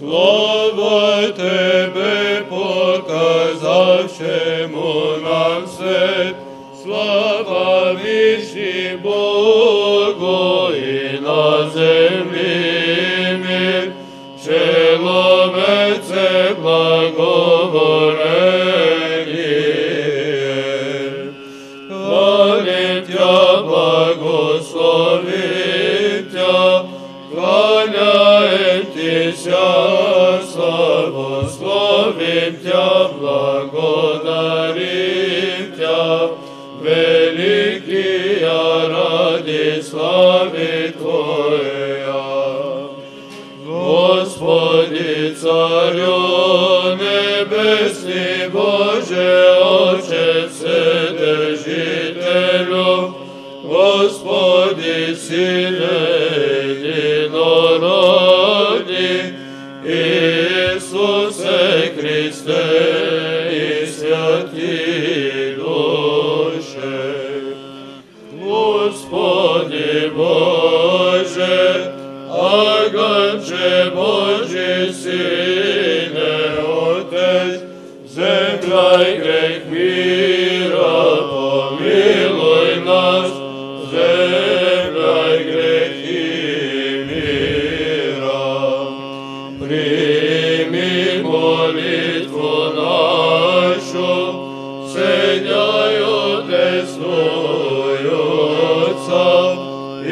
Слава Тебе, показавшему нам свет, слава вічний Богу і на землі мир, человеце благоволение. Хвалим Тя, благословим Тя, хваляем Тися, славословим Тя, благодарим Тя, великая ради славы Твоя. Господи, Царю небесный, Боже, Отче Вседержителю, Господи, Сыне единородный, Иисусе Христе и Святый Душе. Господи Боже, Агнче Божий, Сыне, Отец, земля и грех мира, помилуй нас, земля и грехи мира. Прими молитву нашу, сидяю десную Отца, и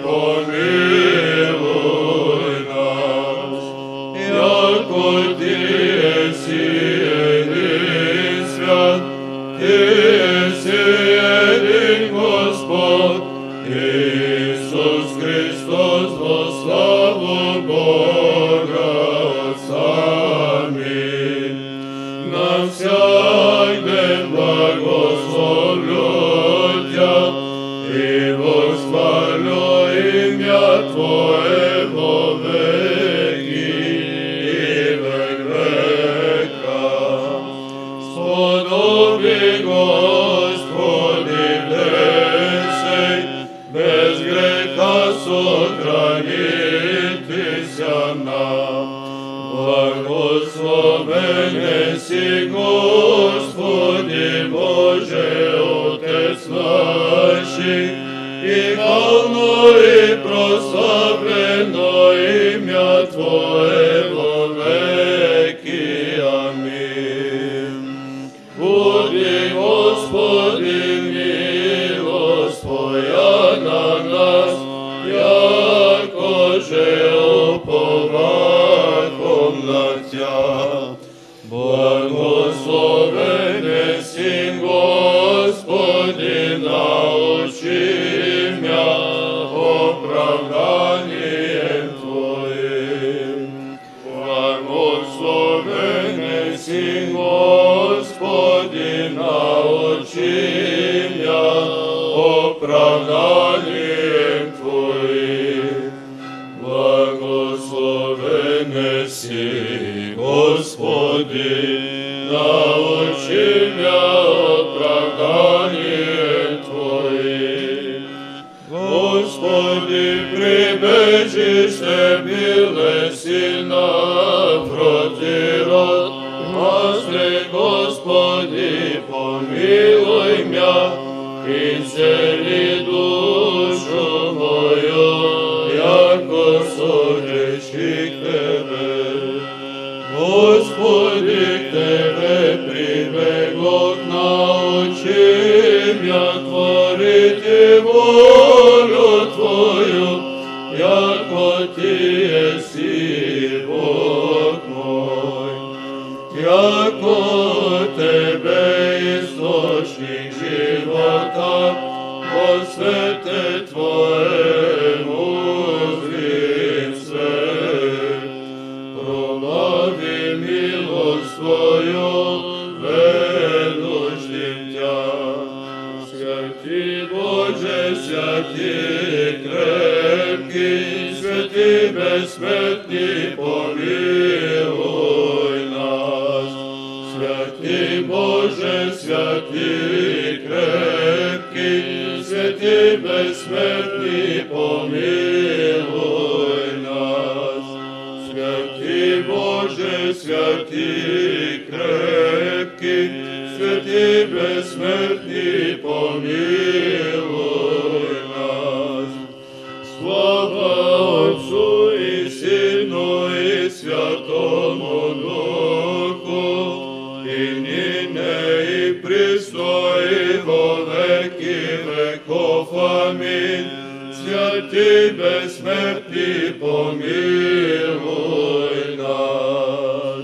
помилуй нас, яко Ты еси един свят, Ты еси един Господь, Иисус Христос, во славу Бога Отца. Аминь. На всяк день благословлю Тя и восхвалю имя Твое во веки и век века. Сподоби, Господи, десей, без греха сохранитися нам. Благословен еси, Господи Боже, Отец наших, и славно и прославлено имя Твое во веки. Аминь. Буди, Господи, милость Твоя на нас, яко же уповахом на Тя. Благословен еси, Господи, научи меня оправданием Твоим. Благословен еси, Господи, научи меня оправданием Твоим. Благословен еси, Господи, научи меня оправданием Твоим. Господи, прибежище милости напроти род, Господи, Господи, помилуй меня, исцели душу мою, яко согрешник Тебе. Господи, к Тебе прибегло, научи меня творить волю Твою, яко Ты еси Бог мой. Яко Тебе источник живота, во свете Твоему зрим свет. Пробави милость Твою, ведущим Тя. Святый Боже, святый крепкий, святый бессмертный, помилуй нас. Святый Боже, святый крепкий, святый бессмертный, помилуй нас. Святый Боже, святий крепкий, святий безсмертний, помилуй нас. Слава Отцу і Сину, і Святому Духу, і нині, і присно, і во веки веков. Амінь. Святий безсмертний, помилуй нас.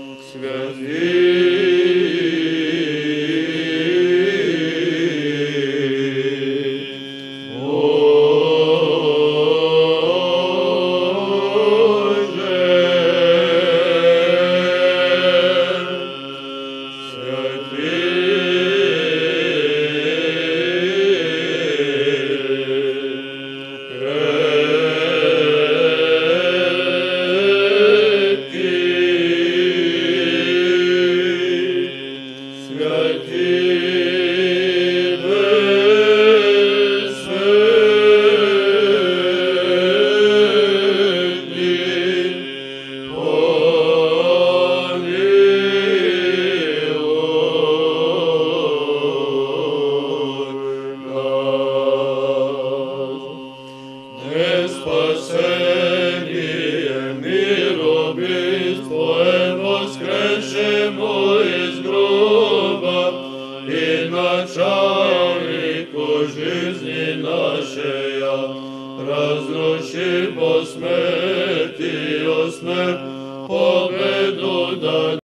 Спасение, миробитство, воскрешемо из гроба, и начальнику жизни нашей, разруши